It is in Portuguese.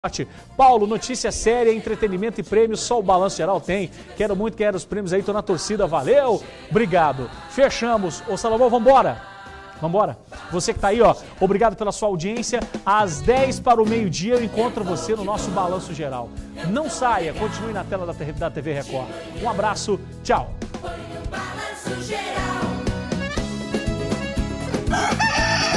Paulo, notícia séria, entretenimento e prêmios, só o Balanço Geral tem. Quero muito ganhar os prêmios aí, tô na torcida, valeu, obrigado. Fechamos. Ô Salomão, vambora. Vambora. Você que tá aí, ó, obrigado pela sua audiência. Às 10 para o meio-dia eu encontro você no nosso Balanço Geral. Não saia, continue na tela da TV Record. Um abraço, tchau. Foi o Balanço Geral.